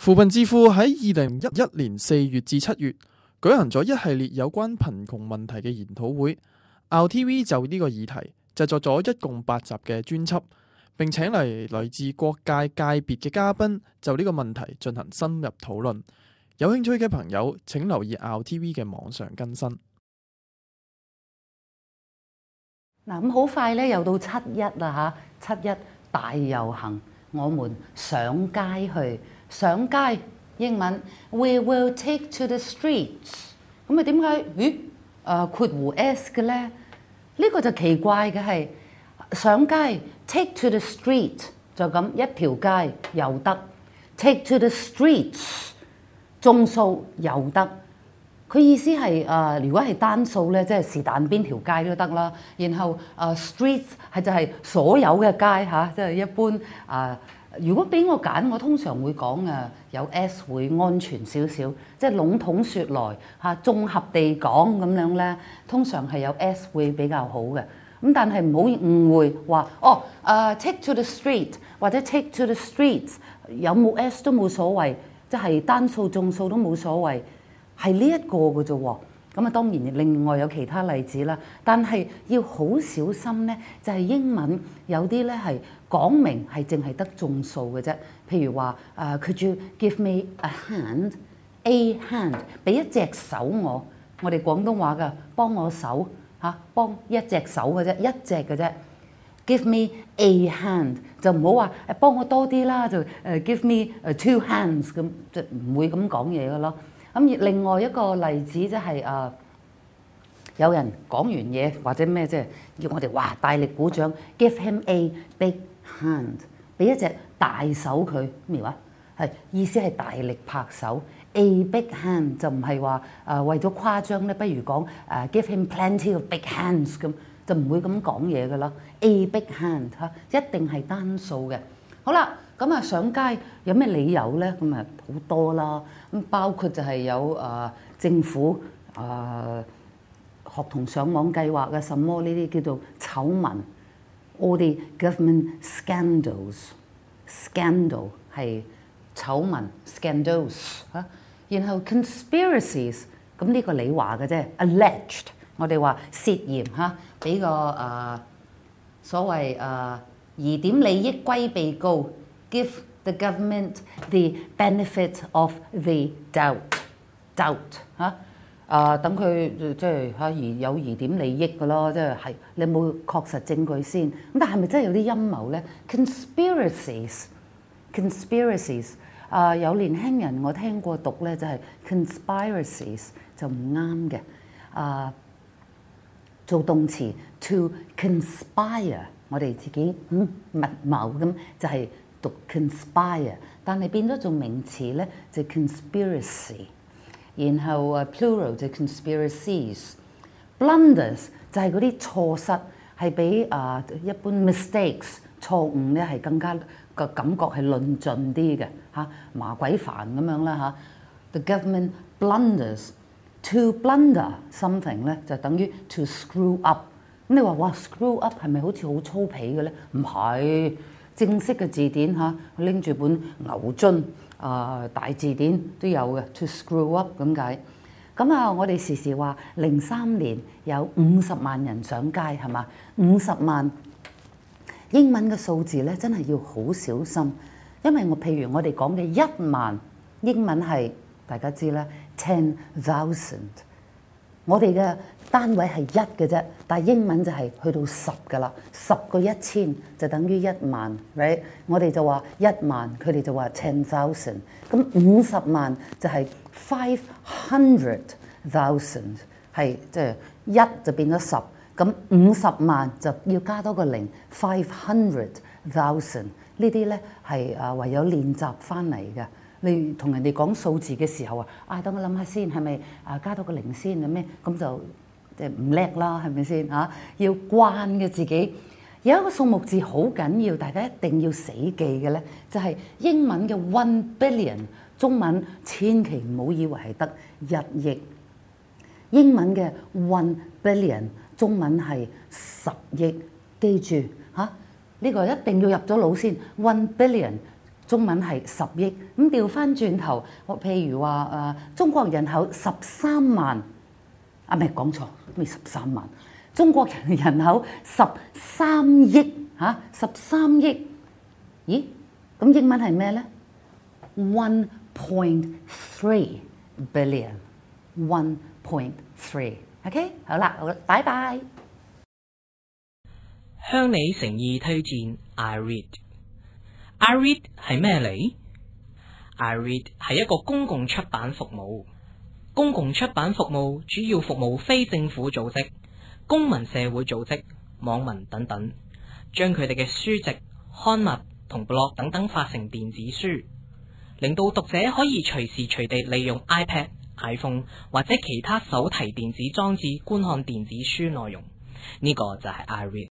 扶貧智庫喺2011年4月至7月舉行咗一系列有關貧窮問題嘅研討會。RTV 就呢個議題製作咗一共8集嘅專輯，並請嚟自各界界別嘅嘉賓就呢個問題進行深入討論。有興趣嘅朋友請留意 RTV 嘅網上更新。 嗱，咁好快咧，又到7·1啦嚇！7·1大遊行，我們上街去。上街英文 We will take to the streets。咁啊點解括弧 S 嘅咧？呢個就奇怪嘅係上街 take to the street 就咁一條街又得 take to the streets 眾數又得。佢意思係如果係單數咧，即係是但邊條街都得啦。然後streets 係就係所有嘅街嚇，即係一般如果俾我揀，我通常會講有 S 會安全少少，即係籠統説來嚇，綜合地講咁樣咧，通常係有 S 會比較好嘅。咁但係唔好誤會話take to the street 或者 take to the streets 有冇 S 都冇所謂，即係單數眾數都冇所謂，係呢一個嘅啫喎。咁啊當然另外有其他例子啦，但係要好小心咧，就係英文有啲咧係講明係淨係得眾數嘅啫。譬如話Could you give me a hand？ A hand 俾一隻手我哋廣東話嘅幫我手嚇，幫一隻手嘅啫，一隻嘅啫。Give me a hand 就唔好話幫我多啲啦，就give me two hands 咁，就唔會咁講嘢嘅咯。咁而另外一個例子即係有人講完嘢或者咩，即係要我哋哇大力鼓掌 ，give him a big hand， 俾一隻大手佢咩話？係意思係大力拍手。A big hand 就唔係話為咗誇張咧，不如講give him plenty of big hands 咁，就唔會咁講嘢嘅咯。A big hand 嚇，一定係單數嘅。好啦。咁啊上街有咩理由咧？咁啊好多啦，咁包括就係有政府學童上網計劃嘅什麼呢啲叫做醜聞 ，all the government scandals，scandal 係醜聞 scandals 嚇，然後 conspiracies 咁呢個你話嘅啫 ，alleged 我哋話涉嫌嚇，俾個所謂疑點利益歸被告。Give the government the benefit of the doubt 嚇等佢即係而有疑點利益嘅咯，即係你有冇確實證據先？咁但係咪真係有啲陰謀咧 ？Conspiracies 有年輕人我聽過讀咧，就係 conspiracies 就唔啱嘅做動詞 to conspire， 我哋自己密謀咁就係。讀 conspire， 但係變咗做名詞咧就 conspiracy， 然後plural 就 conspiracies。blunders 就係嗰啲錯失，係比一般 mistakes 錯誤咧係更加個感覺係論盡啲嘅嚇，麻鬼煩咁樣啦嚇。The government blunders to blunder something 咧就等於 to screw up。咁你話哇 screw up 係咪好似好粗鄙嘅咧？唔係。正式嘅字典嚇，拎住本牛津大字典都有嘅 ，to screw up 咁解。咁我哋時時話03年有50萬人上街係嘛？50萬英文嘅數字咧，真係要好小心，因為譬如我哋講嘅1萬英文係大家知啦 10,000， 我哋嘅單位係1嘅啫，但係英文就係去到10㗎啦，10個1000就等於1萬 ，right？ 我哋就話1萬，佢哋就話10,000， 咁50萬就係500,000，係即係1就變咗10，咁50萬就要加多個0 ，500,000呢啲咧係唯有練習翻嚟嘅。你同人哋講數字嘅時候等我諗下先，係咪加多個0先咁咩？咁就即係唔叻啦，係咪先嚇？要慣嘅自己。有一個數目字好緊要，大家一定要死記嘅咧，就係英文嘅1 billion， 中文千祈唔好以為係得1億。英文嘅1 billion， 中文係10億。記住嚇，呢個一定要入咗腦先。1 billion。 中文係10億，咁調翻轉頭，我譬如話中國人口13萬，唔係講錯，咩13萬？中國人口13億嚇，13億，咦？咁英文係咩咧？1.3 billion，1.3。OK， 好啦，拜拜。 向你誠意推薦 iRead。iRead 係咩嚟？iRead 係一個公共出版服務。公共出版服務主要服務非政府組織、公民社會組織、網民等等，將佢哋嘅書籍、刊物同 blog 等等發成電子書，令到讀者可以隨時隨地利用 iPad、iPhone 或者其他手提電子裝置觀看電子書內容。呢個就係 iRead。